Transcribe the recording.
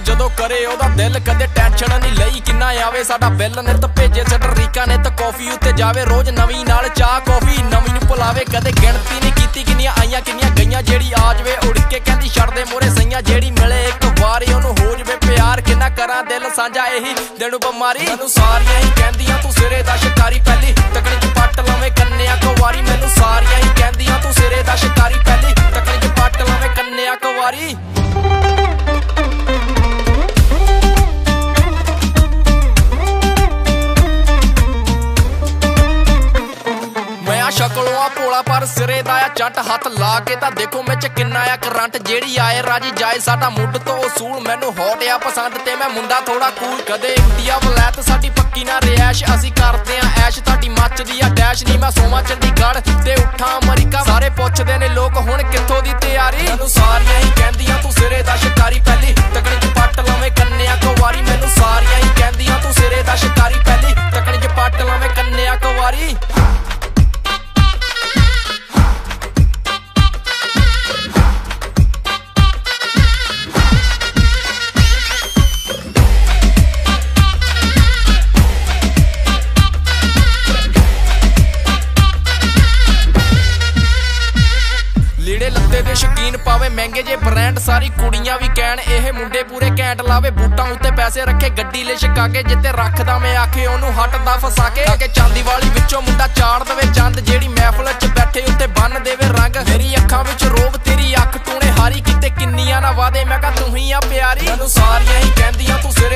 ਜਦੋਂ ਕਰੇ ਉਹਦਾ ਦਿਲ ਕਦੇ ਟੈਨਸ਼ਨ ਨਹੀਂ ਲਈ ਕਿੰਨਾ ਆਵੇ ਸਾਡਾ ਬਿੱਲ ਨਿੱਤ ਭੇਜੇ ਸਟਰੀਕਾਂ ਨਿੱਤ ਕਾਫੀ ਉੱਤੇ ਜਾਵੇ ਰੋਜ਼ ਨਵੀਂ ਨਾਲ ਚਾਹ ਕਾਫੀ ਨਵੀਂ ਨੂੰ ਭੁਲਾਵੇ ਕਦੇ ਗਿਣਤੀ ਨਹੀਂ ਕੀਤੀ ਕਿੰਨੀਆਂ ਆਈਆਂ ਕਿੰਨੀਆਂ ਗਈਆਂ ਜਿਹੜੀ ਆ ਜਵੇ ਉੜ ਕੇ ਕਹਿੰਦੀ ਛੱਡ ਦੇ ਮੋਰੇ ਸਈਆਂ ਜਿਹੜੀ ਮਿਲੇ ਇੱਕ ਵਾਰੀ ਉਹਨੂੰ ਹੋ ਜਵੇ ਪਿਆਰ ਕਿੰਨਾ ਕਰਾਂ ਦਿਲ ਸਾਂਝਾ ਇਹੀ ਦਿਨ ਬਿਮਾਰੀ ਮੈਨੂੰ ਸਾਰੀਆਂ ਹੀ ਕਹਿੰਦੀਆਂ ਤੂੰ ਸਿਰੇ ਦਾ ਸ਼ਿਕਾਰੀ ਪਹਿਲੀ ਤਕੜੀ ਚ ਪੱਟ ਲਵੇਂ ਕੰਨਿਆ ਕੁਵਾਰੀ ਮੈਨੂੰ ਸਾਰੀਆਂ ਹੀ ਕਹਿੰਦੀਆਂ ਤੂੰ ਸਿਰੇ ਦਾ ਸ਼ਿਕਾਰੀ ਪਹਿਲੀ ਤਕੜੀ ਚ ਪੱਟ ਲਵੇਂ ਕੰਨਿਆ ਕੁਵਾਰੀ ਸ਼ਕਲੋਂ ਆ ਭੋਲਾ ਪਰ ਸਿਰੇ ਦਾ ਆ ਚੱਟ ਹੱਥ ਲਾ ਕੇ ਤਾਂ ਦੇਖੋ ਵਿੱਚ ਕਿੰਨਾ ਆ ਕਰੰਟ ਜਿਹੜੀ ਆਏ ਰਾਜੀ ਜਾਏ ਸਾਡਾ ਮੁੱਢ ਤੋਂ ਅਸੂਲ ਮੈਨੂੰ ਹੌਟ ਆ ਪਸੰਦ ਤੇ ਮੈਂ ਮੁੰਡਾ ਥੋੜਾ ਕੂਲ ਕਦੇ ਇੰਡੀਆ ਵਲੈਤ ਸਾਡੀ ਪੱਕੀ ਨਾ ਰਿਐਸ਼ ਅਸੀਂ ਕਰਦੇ ਆ ਐਸ਼ ਤੁਹਾਡੀ ਮੱਚਦੀ ਆ ਡੈਸ਼ ਨਹੀਂ ਮੈਂ ਸੋਵਾਂ ਚੰਡੀਗੜ੍ਹ ਤੇ ਉੱਠਾਂ ਅਮਰੀਕਾ ਸਾਰੇ ਪੁੱਛਦੇ ਨੇ ਲੋਕ ਹੁਣ ਕਿੱਥੋਂ ਦੀ ਤਿਆਰੀ ਮੈਨੂੰ ਸਾਰੀਆਂ ਹੀ ਕਹਿੰਦੀਆਂ ਤੂੰ ਸਿਰੇ ਦਾ ਸ਼ਿਕਾਰੀ ਪਹਿਲੀ ਤਕੜੀ ਚ ਪੱਟ ਲਵੇਂ ਕੰਨਿਆ ਕੁਵਾਰੀ ਮੈਨੂੰ ਸਾਰੀਆਂ ਹੀ ਕਹਿੰਦੀਆਂ ਤੂੰ ਸਿਰੇ ਦਾ ਸ਼ਿਕਾਰੀ ਪਹਿਲੀ ਤਕੜੀ ਚ ਪੱਟ ਲਵੇਂ ਕੰਨਿਆ ਕੁਵਾਰੀ ਲੀੜੇ ਲੱਤੇ ਦੇ ਸ਼ੌਕੀਨ ਪਾਵੇ ਮਹਿੰਗੇ ਜੇ ਬ੍ਰਾਂਡ ਸਾਰੀ ਕੁੜੀਆਂ ਵੀ ਕਹਿਣ ਇਹ ਮੁੰਡੇ ਪੂਰੇ ਘੈਂਟ ਲਾਵੇ ਬੂਟਾਂ ਉੱਤੇ ਪੈਸੇ ਰੱਖੇ ਗੱਡੀ ਲੈ ਛਕਾ ਕੇ ਜਿੱਤੇ ਰੱਖਦਾ ਮੈਂ ਆਖੇ ਉਹਨੂੰ ਹੱਟਦਾ ਫਸਾ ਕੇ ਚਾਂਦੀ ਵਾਲੀ ਵਿੱਚੋਂ ਮੁੰਡਾ ਚਾੜ ਦਵੇ ਚੰਦ ਜਿਹੜੀ ਮਹਿਫਲ 'ਚ ਬੈਠੇ ਉੱਤੇ ਬੰਨ ਦੇਵੇ ਰੰਗ ਮੇਰੀ ਅੱਖਾਂ ਵਿੱਚ ਰੋਬ ਤੇਰੀ ਅੱਖ ਟੂਣੇ ਹਾਰੀ ਕਿਤੇ ਕਿੰਨੀਆਂ ਨਾ ਵਾਦੇ ਮੈਂ ਕਹਾਂ ਤੂੰ ਹੀ ਆ ਪਿਆਰੀ ਮੈਨੂੰ ਸਾਰੀਆਂ ਹੀ ਕਹਿੰਦੀਆਂ ਤੂੰ ਸਿਰੇ